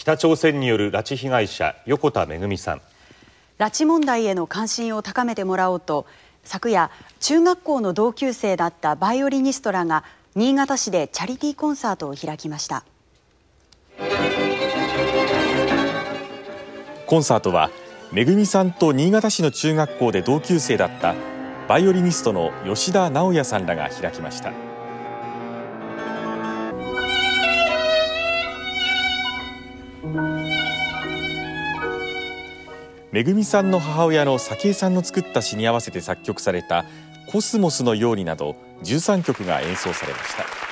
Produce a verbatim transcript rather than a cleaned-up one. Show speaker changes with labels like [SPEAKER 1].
[SPEAKER 1] 北朝鮮による拉致被害者横田めぐみさん。
[SPEAKER 2] 拉致問題への関心を高めてもらおうと、昨夜中学校の同級生だったバイオリニストらが新潟市でチャリティーコンサートを開きました。
[SPEAKER 3] コンサートはめぐみさんと新潟市の中学校で同級生だったバイオリニストの吉田直也さんらが開きました。めぐみさんの母親の早紀江さんの作った詩に合わせて作曲されたコスモスのようになどじゅうさんきょくが演奏されました。